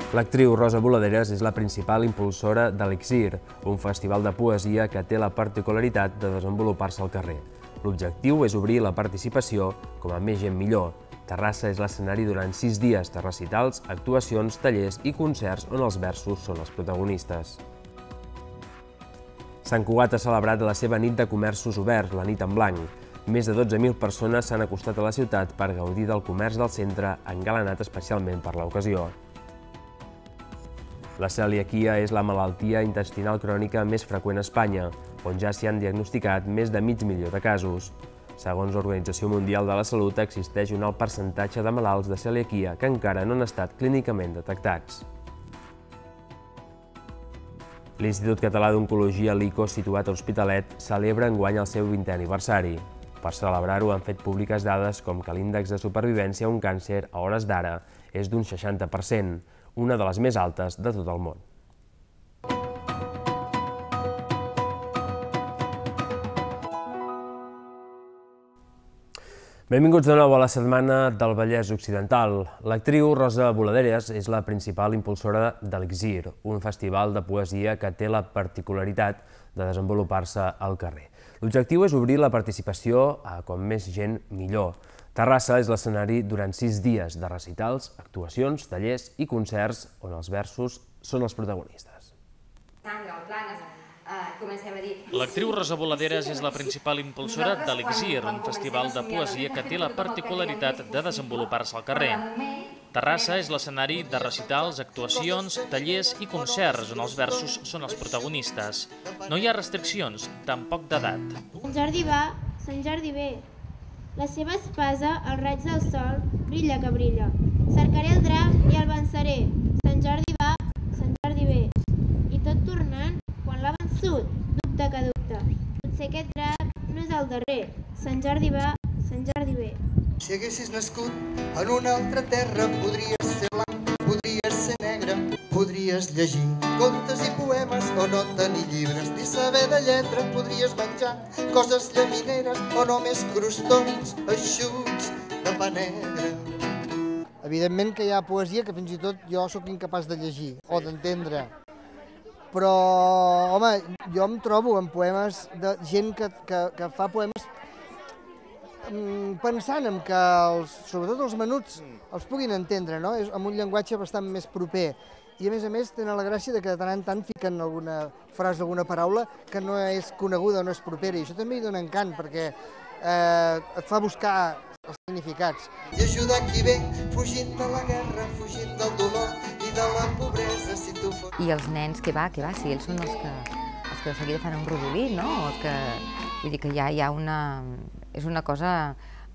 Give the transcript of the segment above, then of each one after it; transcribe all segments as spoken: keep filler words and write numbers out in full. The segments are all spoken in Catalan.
L'actriu Rosa Boladeres és la principal impulsora d'Elixir, un festival de poesia que té la particularitat de desenvolupar-se al carrer. L'objectiu és obrir la participació com a més gent millor. Terrassa és l'escenari durant sis dies de recitals, actuacions, tallers i concerts on els versos són els protagonistes. Sant Cugat ha celebrat la seva nit de comerços oberts, la nit en blanc. Més de dotze mil persones s'han acostat a la ciutat per gaudir del comerç del centre, engalanat especialment per l'ocasió. La celiaquia és la malaltia intestinal crònica més freqüent a Espanya, on ja s'hi han diagnosticat més de mig milió de casos. Segons l'Organització Mundial de la Salut, existeix un alt percentatge de malalts de celiaquia que encara no han estat clínicament detectats. L'Institut Català d'Oncologia l'ICO, situat a Hospitalet, celebra enguany el seu vintè aniversari. Per celebrar-ho han fet públiques dades com que l'índex de supervivència a un càncer a hores d'ara és d'un seixanta per cent, una de les més altes de tot el món. Benvinguts de nou a la Setmana del Vallès Occidental. L'actriu Rosa Boladeres és la principal impulsora d'Elixir, un festival de poesia que té la particularitat de desenvolupar-se al carrer. L'objectiu és obrir la participació a com més gent millor. Terrassa és l'escenari durant sis dies de recitals, actuacions, tallers i concerts on els versos són els protagonistes. L'actriu Rosa Boladeres és la principal impulsora d'Elixir, un festival de poesia que té la particularitat de desenvolupar-se al carrer. Terrassa és l'escenari de recitals, actuacions, tallers i concerts on els versos són els protagonistes. No hi ha restriccions, tampoc d'edat. Sant Jordi va, Sant Jordi ve. La seva espasa, al raig del sol, brilla que brilla. Cercaré el drap i el venceré. Sant Jordi va, Sant Jordi ve. I tot tornant, quan l'ha vençut, dubte que dubte. Potser aquest drap no és el darrer. Sant Jordi va, Sant Jordi ve. Si haguessis nascut en una altra terra, podries ser blanc, podries ser negre, podries llegir contes i poemes o no tenir llibres, ni saber de lletra, podries menjar coses llamineres o només crostons eixuts de pa negre. Evidentment que hi ha poesia que fins i tot jo sóc incapaç de llegir o d'entendre, però, home, jo em trobo en poemes de gent que, que, que fa poemes pensant en que, els, sobretot els menuts, els puguin entendre, no? És amb un llenguatge bastant més proper. I a més a més tenen la gràcia de que de tant en tant fiquen alguna frase, alguna paraula que no és coneguda o no és propera. I això també hi dona encant, perquè eh, et fa buscar els significats. I ajudar qui ve, fugint de la guerra, fugint del dolor i de la pobresa, si tu fos... I els nens, què va, què va, si ells són els que, els que de seguida fan un rodolí, no? Els que, vull dir que hi ha, hi ha una... És una cosa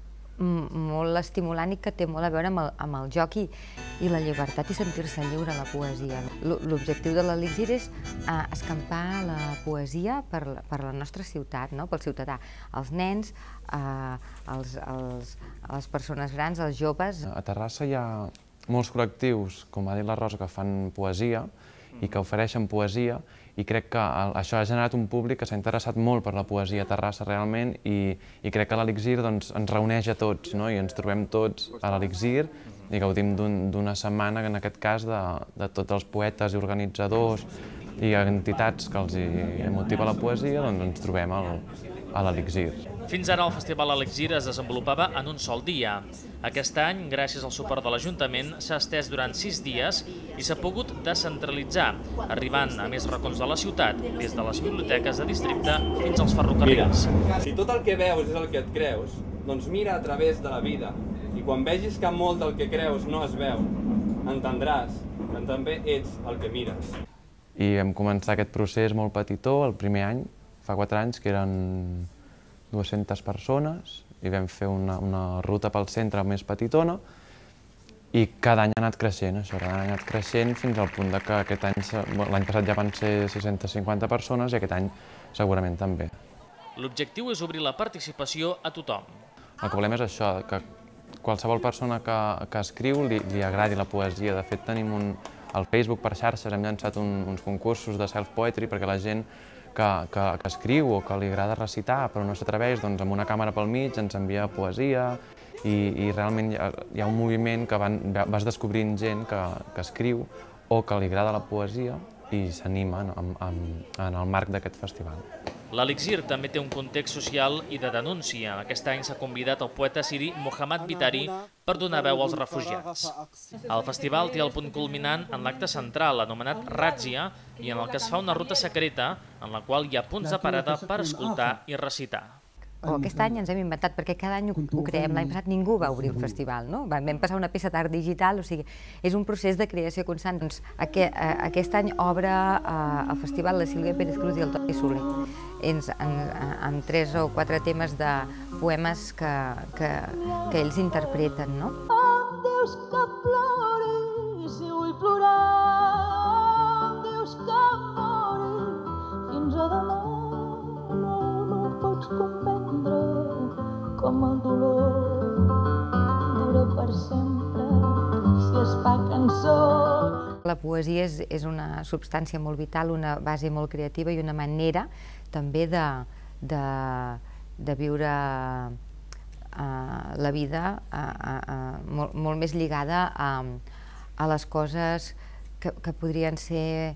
molt estimulant i que té molt a veure amb el, amb el joc i, i la llibertat i sentir-se lliure a la poesia. L'objectiu de l'Elixir és eh, escampar la poesia per, per la nostra ciutat, no? Pel ciutadà. Els nens, eh, els, els, les persones grans, els joves. A Terrassa hi ha molts col·lectius, com ha dit la Rosa, que fan poesia i que ofereixen poesia, i crec que això ha generat un públic que s'ha interessat molt per la poesia a Terrassa realment i, i crec que l'Elixir doncs, ens reuneix a tots, no? I ens trobem tots a l'Elixir i gaudim d'una setmana, en aquest cas, de, de tots els poetes i organitzadors i entitats que els hi motiva la poesia, doncs ens trobem al, a l'Elixir. Fins ara el Festival Elixir es desenvolupava en un sol dia. Aquest any, gràcies al suport de l'Ajuntament, s'ha estès durant sis dies i s'ha pogut descentralitzar, arribant a més racons de la ciutat, des de les biblioteques de districte fins als ferrocarrils. Mira, si tot el que veus és el que et creus, doncs mira a través de la vida. I quan vegis que molt del que creus no es veu, entendràs que també ets el que mires. I vam començar aquest procés molt petitó, el primer any, fa quatre anys, que eren dues-centes persones, i vam fer una, una ruta pel centre més petitona, i cada any ha anat creixent, això, cada any ha anat creixent fins al punt que aquest any, l'any passat ja van ser sis-centes cinquanta persones i aquest any segurament també. L'objectiu és obrir la participació a tothom. El que volem és això, que qualsevol persona que, que escriu li, li agradi la poesia. De fet, tenim un, al Facebook per xarxes hem llançat un, uns concursos de self-poetry perquè la gent que, que, que escriu o que li agrada recitar però no s'atreveix, doncs amb una càmera pel mig ens envia poesia i, i realment hi ha, hi ha un moviment que van, vas descobrint gent que, que escriu o que li agrada la poesia i s'anima en, en, en el marc d'aquest festival. L'Elixir també té un context social i de denúncia. Aquest any s'ha convidat el poeta siri Mohammad Bitari per donar veu als refugiats. El festival té el punt culminant en l'acte central, anomenat Razzia, i en el que es fa una ruta secreta en la qual hi ha punts de parada per escoltar i recitar. O aquest any ens hem inventat, perquè cada any ho creem. L'any passat ningú va obrir el festival, no? Vam passar una peça d'art digital, o sigui, és un procés de creació constant. Doncs aquest any obre el festival la Sílvia Pérez Cruz i el Toni Soler, amb tres o quatre temes de poemes que ells interpreten, no? Em dius que plori si vull plorar, em dius que mori fins a demà, no pots comprendre com el dolor dura per sempre si es fa cançó. La poesia és una substància molt vital, una base molt creativa i una manera també de viure la vida molt més lligada a les coses que podrien ser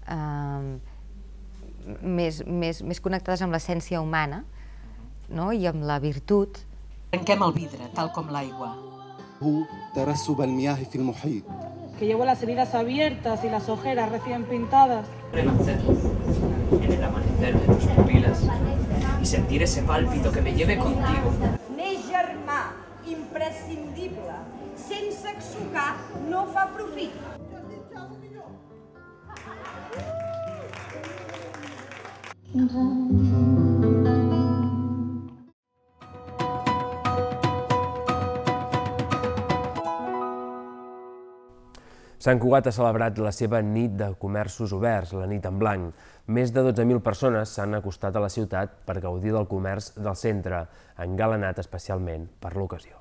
més connectades amb l'essència humana i amb la virtut. Trenquem el vidre, tal com l'aigua. Que llevo las heridas abiertas y las ojeras recién pintadas. Renacer en el amanecer de tus pupilas y sentir ese pálpito que me lleve contigo. Més germà, imprescindible, sense exsucar no fa profit. Sant Cugat ha celebrat la seva nit de comerços oberts, la nit en blanc. Més de dotze mil persones s'han acostat a la ciutat per gaudir del comerç del centre, engalanat especialment per l'ocasió.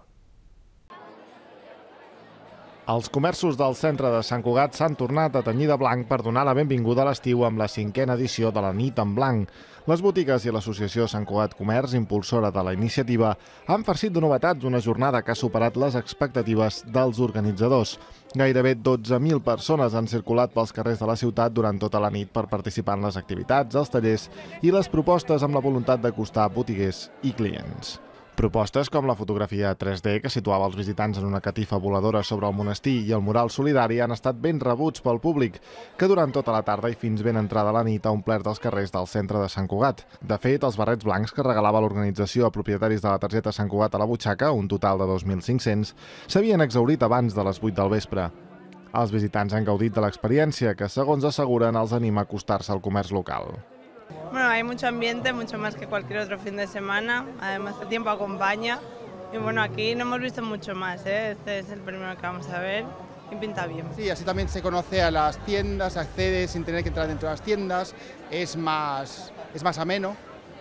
Els comerços del centre de Sant Cugat s'han tornat a tenyir de blanc per donar la benvinguda a l'estiu amb la cinquena edició de la nit en blanc. Les botigues i l'associació Sant Cugat Comerç, impulsora de la iniciativa, han farcit de novetats una jornada que ha superat les expectatives dels organitzadors. Gairebé dotze mil persones han circulat pels carrers de la ciutat durant tota la nit per participar en les activitats, els tallers i les propostes amb la voluntat d'acostar botiguers i clients. Propostes com la fotografia tres D que situava els visitants en una catifa voladora sobre el monestir i el mural solidari han estat ben rebuts pel públic, que durant tota la tarda i fins ben entrada la nit ha omplert els carrers del centre de Sant Cugat. De fet, els barrets blancs que regalava l'organització a propietaris de la targeta Sant Cugat a la butxaca, un total de dos mil cinc-cents, s'havien exhaurit abans de les vuit del vespre. Els visitants han gaudit de l'experiència que, segons asseguren, els anima a acostar-se al comerç local. Bueno, hay mucho ambiente, mucho más que cualquier otro fin de semana, además el tiempo acompaña y bueno, aquí no hemos visto mucho más, ¿eh? Este es el primero que vamos a ver y pinta bien. Sí, así también se conoce a las tiendas, accede sin tener que entrar dentro de las tiendas, es más, es más ameno,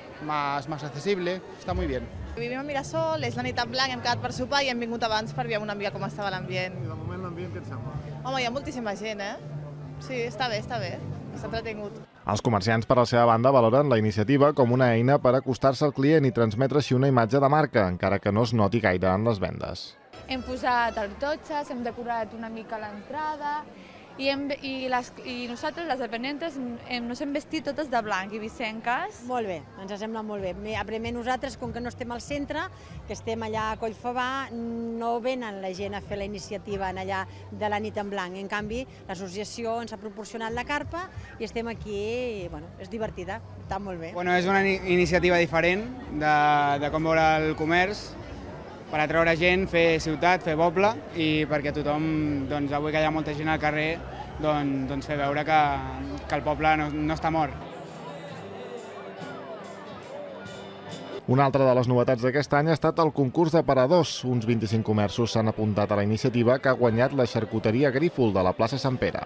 más, más accesible, está muy bien. Vivim a Mirasol, és la nit en blanc, hem quedat per sopar i hem vingut abans per veure una mica com estava l'ambient. I de moment l'ambient què et sembla? Home, hi ha moltíssima gent, eh? Sí, està bé, està bé, està entretingut. Els comerciants, per la seva banda, valoren la iniciativa com una eina per acostar-se al client i transmetre així una imatge de marca, encara que no es noti gaire en les vendes. Hem posat artotxes, hem decorat una mica l'entrada i, hem, i, les, i nosaltres, les dependentes, hem, nos hem vestit totes de blanc i vicenques. Molt bé, ens sembla molt bé. A primer nosaltres, com que no estem al centre, que estem allà a Collfabà, no venen la gent a fer la iniciativa allà de la nit en blanc. En canvi, l'associació ens ha proporcionat la carpa i estem aquí, bueno, és divertida, està molt bé. Bueno, és una iniciativa diferent de, de com veure el comerç, per atreure gent, fer ciutat, fer poble i perquè tothom, doncs, avui que hi ha molta gent al carrer, doncs, doncs fer veure que, que el poble no, no està mort. Una altra de les novetats d'aquest any ha estat el concurs de paradors. Uns vint-i-cinc comerços s'han apuntat a la iniciativa que ha guanyat la xarcuteria Grífol de la plaça Sant Pere.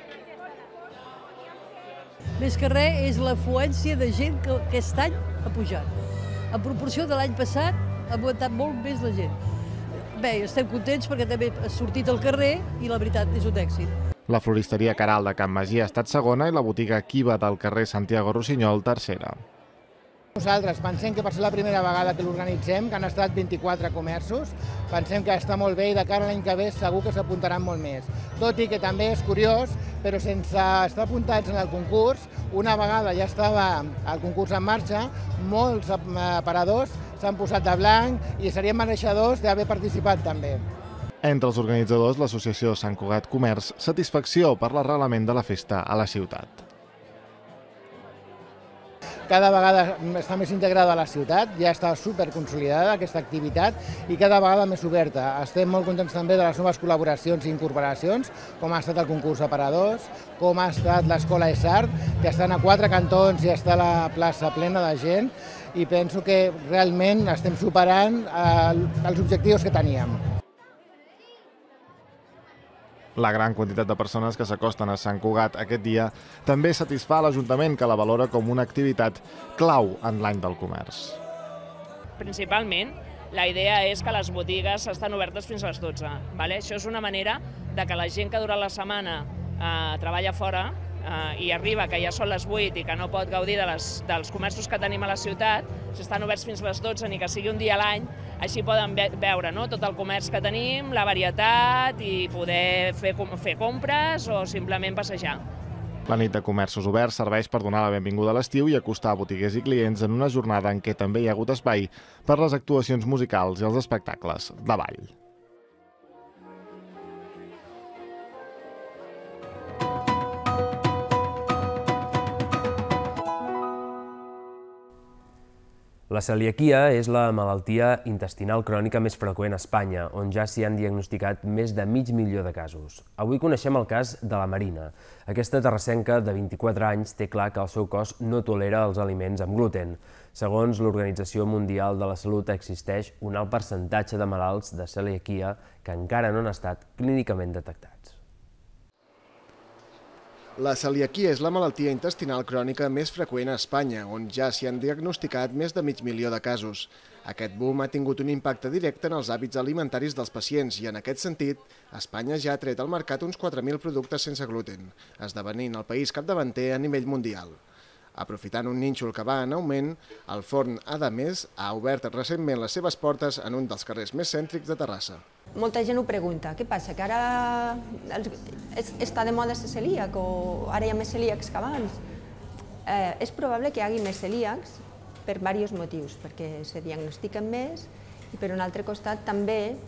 Més que res és l'afluència de gent que aquest any ha pujat. En proporció de l'any passat ha aguantat molt més la gent. Bé, estem contents perquè també ha sortit al carrer i la veritat és un èxit. La floristeria Caral de Can Magí ha estat segona i la botiga Kiva del carrer Santiago Rossinyol tercera. Nosaltres pensem que per ser la primera vegada que l'organitzem, que han estat vint-i-quatre comerços, pensem que està molt bé i de cara a l'any que ve segur que s'apuntaran molt més. Tot i que també és curiós, però sense estar apuntats en el concurs, una vegada ja estava el concurs en marxa, molts aparadors s'han posat de blanc i serien mereixedors d'haver participat també. Entre els organitzadors, l'associació Sant Cugat Comerç, satisfacció per l'arrelament de la festa a la ciutat. Cada vegada està més integrada a la ciutat, ja està superconsolidada aquesta activitat i cada vegada més oberta. Estem molt contents també de les noves col·laboracions i incorporacions, com ha estat el concurs d'aparadors, com ha estat l'Escola Esart, que estan a quatre cantons i està la plaça plena de gent, i penso que realment estem superant els objectius que teníem. La gran quantitat de persones que s'acosten a Sant Cugat aquest dia també satisfà l'Ajuntament, que la valora com una activitat clau en l'any del comerç. Principalment, la idea és que les botigues estan obertes fins a les dotze. Això és una manera de que la gent que durant la setmana treballa fora i arriba que ja són les vuit i que no pot gaudir dels comerços que tenim a la ciutat, si estan oberts fins a les dotze ni que sigui un dia a l'any, així poden veure tot el comerç que tenim, la varietat i poder fer compres o simplement passejar. La nit de comerços oberts serveix per donar la benvinguda a l'estiu i acostar botiguers i clients en una jornada en què també hi ha hagut espai per les actuacions musicals i els espectacles de ball. La celiaquia és la malaltia intestinal crònica més freqüent a Espanya, on ja s'hi han diagnosticat més de mig milió de casos. Avui coneixem el cas de la Marina. Aquesta terrassenca de vint-i-quatre anys té clar que el seu cos no tolera els aliments amb gluten. Segons l'Organització Mundial de la Salut, existeix un alt percentatge de malalts de celiaquia que encara no han estat clínicament detectats. La celiaquia és la malaltia intestinal crònica més freqüent a Espanya, on ja s'hi han diagnosticat més de mig milió de casos. Aquest boom ha tingut un impacte directe en els hàbits alimentaris dels pacients i, en aquest sentit, Espanya ja ha tret al mercat uns quatre mil productes sense gluten, esdevenint el país capdavanter a nivell mundial. Aprofitant un nínxol que va en augment, el forn Adamés ha obert recentment les seves portes en un dels carrers més cèntrics de Terrassa. Molta gent ho pregunta, què passa, que ara està de moda ser celíac o ara hi ha més celíacs que abans? És probable que hi hagi més celíacs per diversos motius, perquè se diagnostiquen més i per un altre costat també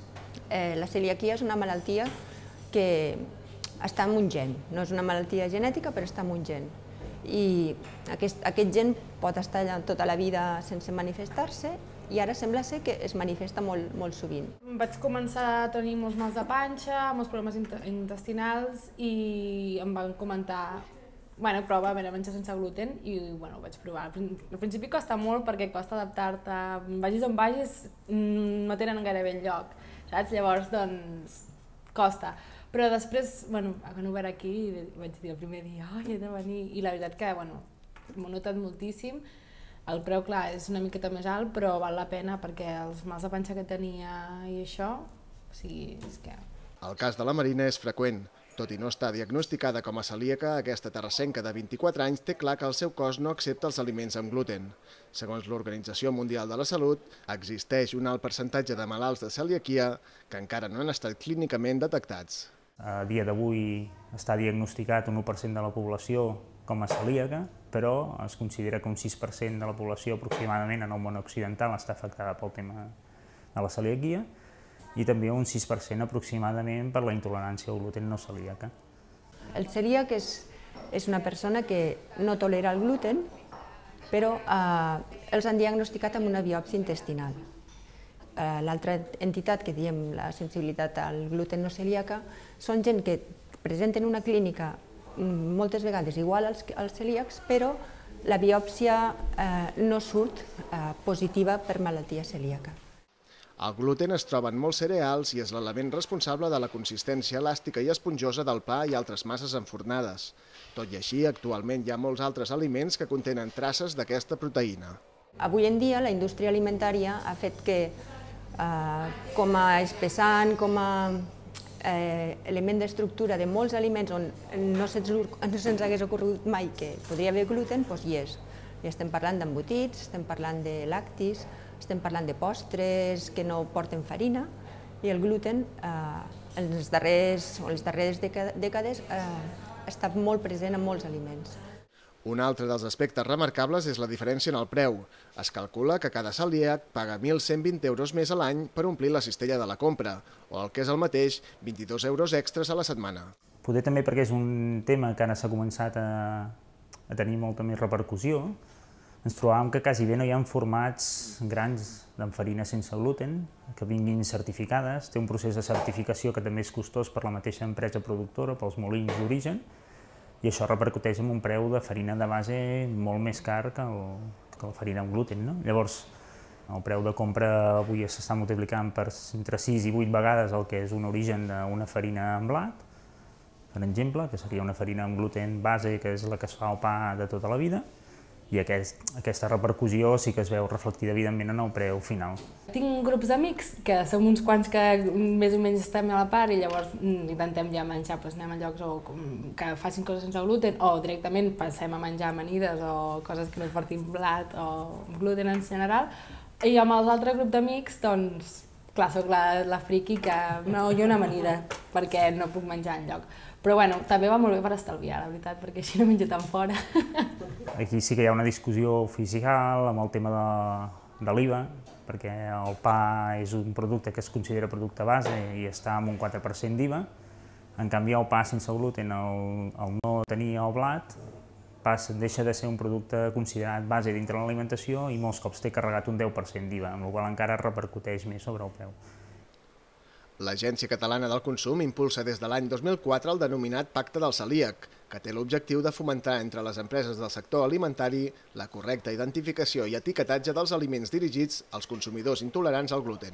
la celiaquia és una malaltia que està en un gen, no és una malaltia genètica però està en un gen. I aquest, aquest gen pot estar tota la vida sense manifestar-se i ara sembla ser que es manifesta molt, molt sovint. Vaig començar a tenir molts mals de panxa, molts problemes intestinals i em van comentar bueno, prova a menjar sense gluten i bueno, ho vaig provar. Al principi costa molt perquè costa adaptar-te, vagis on vagis no tenen gairebé enlloc, saps? Llavors doncs costa. Però després, bueno, quan ho veig aquí, vaig dir el primer dia, ai, he de venir, i la veritat que, bueno, m'ho he notat moltíssim. El preu, clar, és una miqueta més alt, però val la pena perquè els mals de panxa que tenia i això, o sigui, és que... El cas de la Marina és freqüent. Tot i no estar diagnosticada com a celíaca, aquesta terrassenca de vint-i-quatre anys té clar que el seu cos no accepta els aliments amb gluten. Segons l'Organització Mundial de la Salut, existeix un alt percentatge de malalts de celiaquia que encara no han estat clínicament detectats. A dia d'avui està diagnosticat un u per cent de la població com a celíaca, però es considera que un sis per cent de la població aproximadament en el món occidental està afectada pel tema de la celiaquia i també un sis per cent aproximadament per la intolerància al gluten no celíaca. El celíac és, és una persona que no tolera el gluten, però eh, els han diagnosticat amb una biòpsia intestinal. Eh, L'altra entitat que diem la sensibilitat al gluten no celíaca són gent que presenten una clínica moltes vegades igual als, als celíacs, però la biòpsia eh, no surt eh, positiva per malaltia celíaca. El gluten es troba en molts cereals i és l'element responsable de la consistència elàstica i esponjosa del pa i altres masses enfornades. Tot i així, actualment hi ha molts altres aliments que contenen traces d'aquesta proteïna. Avui en dia la indústria alimentària ha fet que eh, com a espessant, com a eh, element d'estructura de molts aliments on no se'ns no se'ns hagués ocorregut mai que podria haver gluten, doncs hi és. I estem parlant d'embotits, estem parlant de lactis, estem parlant de postres que no porten farina, i el gluten eh, en les darreres, o les darreres dècades eh, ha estat molt present en molts aliments. Un altre dels aspectes remarcables és la diferència en el preu. Es calcula que cada celíac paga mil cent vint euros més a l'any per omplir la cistella de la compra, o el que és el mateix, vint-i-dos euros extres a la setmana. Poder també perquè és un tema que ara s'ha començat a, a tenir molta més repercussió. Ens trobàvem que quasi bé no hi ha formats grans d'enfarina sense gluten que vinguin certificades. Té un procés de certificació que també és costós per la mateixa empresa productora, pels molins d'origen, i això repercuteix en un preu de farina de base molt més car que, el, que la farina amb gluten. No? Llavors, el preu de compra avui s'està multiplicant per entre sis i vuit vegades el que és un origen d'una farina amb blat, per exemple, que seria una farina amb gluten base, que és la que es fa el pa de tota la vida, i aquest, aquesta repercussió sí que es veu reflectida evidentment en el preu final. Tinc grups d'amics que som uns quants que més o menys estem a la part i llavors intentem ja menjar, doncs anem a llocs o que facin coses sense gluten o directament passem a menjar amanides o coses que no portin blat o gluten en general. I amb els altres grups d'amics, doncs, clar, soc la, la friki que no, jo una amanida perquè no puc menjar enlloc. Però bueno, també va molt bé per estalviar, la veritat, perquè així no menjo tan fora. Aquí sí que hi ha una discussió oficial amb el tema de, de l'I V A, perquè el pa és un producte que es considera producte base i està amb un quatre per cent d'I V A. En canvi, el pa sense gluten, el, el no tenir el blat, passa, deixa de ser un producte considerat base dintre de l'alimentació i molts cops té carregat un deu per cent d'I V A, amb la qual cosa encara repercuteix més sobre el preu. L'Agència Catalana del Consum impulsa des de l'any dos mil quatre el denominat Pacte del Celíac, que té l'objectiu de fomentar entre les empreses del sector alimentari la correcta identificació i etiquetatge dels aliments dirigits als consumidors intolerants al gluten.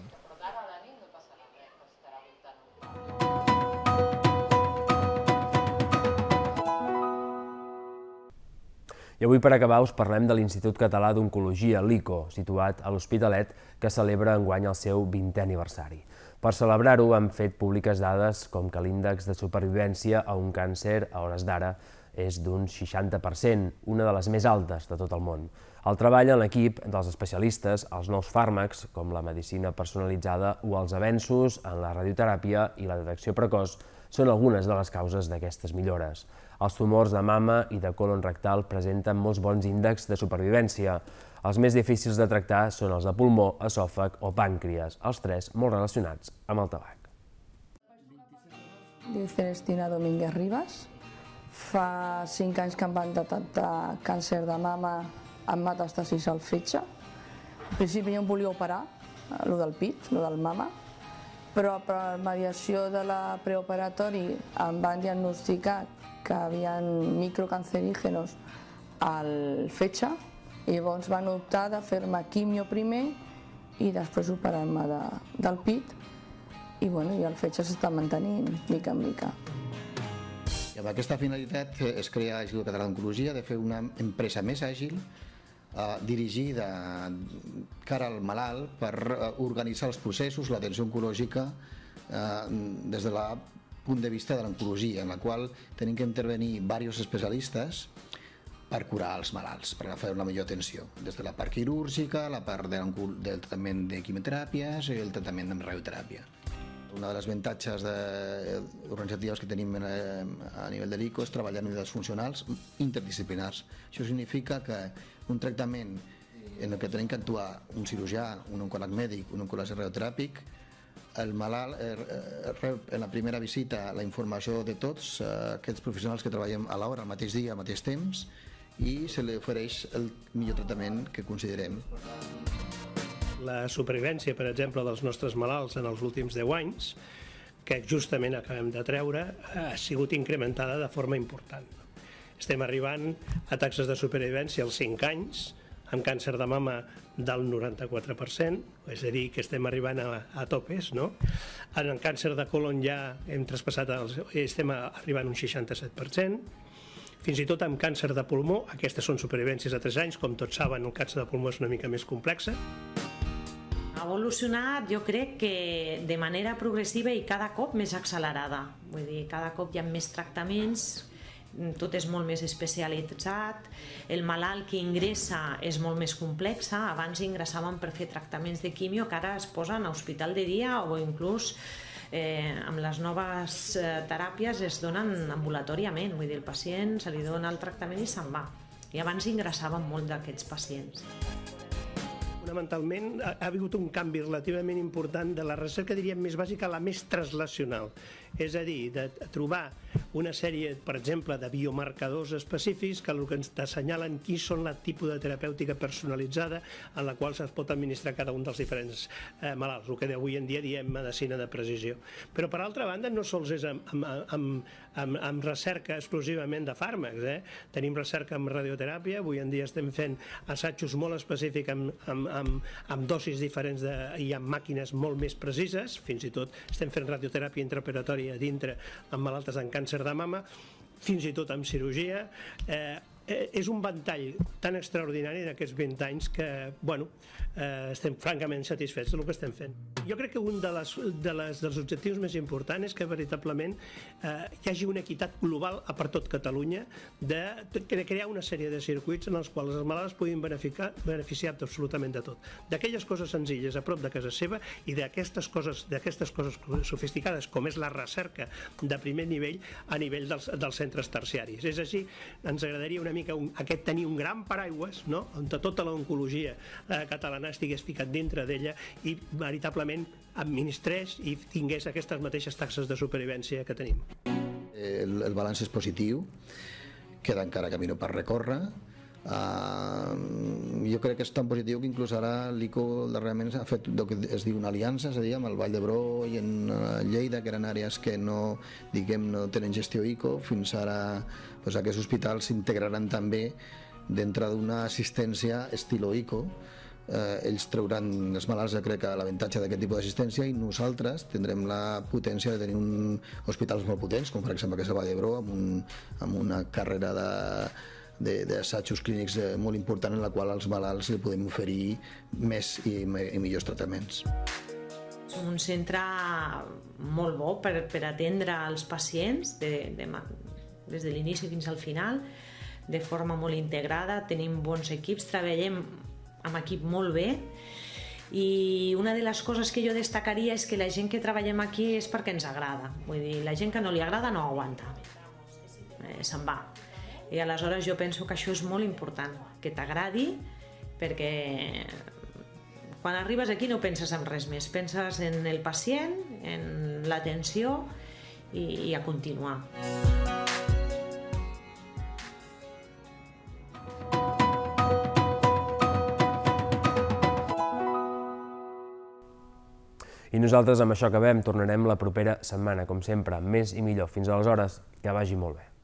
I avui, per acabar, us parlem de l'Institut Català d'Oncologia, l'I C O, situat a l'Hospitalet, que celebra enguany el seu vintè aniversari. Per celebrar-ho han fet públiques dades com que l'índex de supervivència a un càncer a hores d'ara és d'un seixanta per cent, una de les més altes de tot el món. El treball en l'equip dels especialistes, els nous fàrmacs, com la medicina personalitzada o els avenços en la radioteràpia i la detecció precoç, són algunes de les causes d'aquestes millores. Els tumors de mama i de colon rectal presenten molts bons índexs de supervivència. Els més difícils de tractar són els de pulmó, esòfag o pàncreas, els tres molt relacionats amb el tabac. Dic Celestina Domínguez Ribas. Fa cinc anys que em van detectar càncer de mama amb metàstasis al fetge. Al principi jo em volia operar, el del pit, el del mama, però per mediació de la preoperatori em van diagnosticar que hi havia microcancerígenos al fetge i llavors van optar de fer-me quimio primer i després operar-me de, del pit i, bueno, i el fetge s'està mantenint mica en mica. I amb aquesta finalitat es crea l'Institut Català d'Oncologia de fer una empresa més àgil eh, dirigida cara al malalt per organitzar els processos, l'atenció oncològica eh, des del punt de vista de l'oncologia, en la qual tenim que intervenir diversos especialistes per curar els malalts, per fer una millor atenció, des de la part quirúrgica, la part de, del tractament de quimioteràpies i el tractament de radioteràpia. Una de les avantatges de, organitzatives que tenim a nivell de l'I C O és treballar en unitats funcionals interdisciplinars. Això significa que un tractament en el que tenim que actuar un cirurgià, un oncòleg mèdic, un oncòleg radioteràpic, el malalt rep en la primera visita la informació de tots aquests professionals que treballem a l'hora, al mateix dia, al mateix temps, i se li ofereix el millor tractament que considerem. La supervivència, per exemple, dels nostres malalts en els últims deu anys, que justament acabem de treure, ha sigut incrementada de forma important. Estem arribant a taxes de supervivència als cinc anys, amb càncer de mama del noranta-quatre per cent, és a dir, que estem arribant a, a topes, no? En el càncer de colon ja hem traspassat, els, estem arribant a un seixanta-set per cent, fins i tot amb càncer de pulmó, aquestes són supervivències a tres anys, com tots saben, el càncer de pulmó és una mica més complexa. Ha evolucionat, jo crec que de manera progressiva i cada cop més accelerada. Vull dir, cada cop hi ha més tractaments, tot és molt més especialitzat, el malalt que ingressa és molt més complex, abans ingressaven per fer tractaments de quimio que ara es posen a hospital de dia o inclús eh, amb les noves eh, teràpies es donen ambulatòriament, vull dir, el pacient se li dona el tractament i se'n va. I abans ingressaven molt d'aquests pacients. Fonamentalment ha, ha hagut un canvi relativament important de la recerca, diríem, més bàsica a la més translacional. És a dir, de trobar una sèrie, per exemple, de biomarcadors específics que el que ens assenyalen qui són la tipus de terapèutica personalitzada en la qual es pot administrar cada un dels diferents eh, malalts, el que avui en dia diem medicina de precisió. Però, per altra banda, no sols és amb, amb, amb, amb, amb recerca exclusivament de fàrmacs. Eh? Tenim recerca amb radioteràpia, avui en dia estem fent assajos molt específics amb, amb, amb, amb dosis diferents de, i amb màquines molt més precises, fins i tot estem fent radioteràpia intraoperatòria a dintre amb malaltes amb càncer de mama, fins i tot amb cirurgia. Eh, eh, és un ventall tan extraordinari en aquests vint anys que, bueno, eh, estem francament satisfets del que estem fent. Jo crec que un de les, de les, dels objectius més importants és que veritablement eh, hi hagi una equitat global a per tot Catalunya de, de crear una sèrie de circuits en els quals els malalts puguin beneficiar, beneficiar absolutament de tot. D'aquelles coses senzilles a prop de casa seva i d'aquestes coses, d'aquestes coses sofisticades com és la recerca de primer nivell a nivell dels, dels centres terciaris. És així, ens agradaria una mica un, aquest tenir un gran paraigües, no?, on tota l'oncologia eh, catalana estigués ficat dintre d'ella i veritablement administrés i tingués aquestes mateixes taxes de supervivència que tenim. El, el balanç és positiu, queda encara camí per recórrer. Uh, jo crec que és tan positiu que inclús ara l'I C O darrerament ha fet el que es diu una aliança, és a dir, amb el Vall d'Hebron i en Lleida, que eren àrees que no, diguem, no tenen gestió I C O. Fins ara doncs, aquests hospitals s'integraran també dintre d'una assistència estilo I C O. Eh, ells trauran els malalts, jo crec, l'avantatge d'aquest tipus d'assistència i nosaltres tindrem la potència de tenir un hospitals molt potents, com per exemple aquest Vall d'Hebron, amb, un, amb una carrera de d'assajos clínics molt important en la qual als malalts li podem oferir més i, i millors tractaments. Som un centre molt bo per, per atendre els pacients de, de, des de l'inici fins al final, de forma molt integrada, tenim bons equips, treballem amb equip molt bé i una de les coses que jo destacaria és que la gent que treballem aquí és perquè ens agrada, vull dir, la gent que no li agrada no aguanta, eh, se'n va, i aleshores jo penso que això és molt important, que t'agradi, perquè quan arribes aquí no penses en res més, penses en el pacient, en l'atenció i, i a continuar. I nosaltres amb això acabem, tornarem la propera setmana, com sempre, més i millor. Fins aleshores, que vagi molt bé.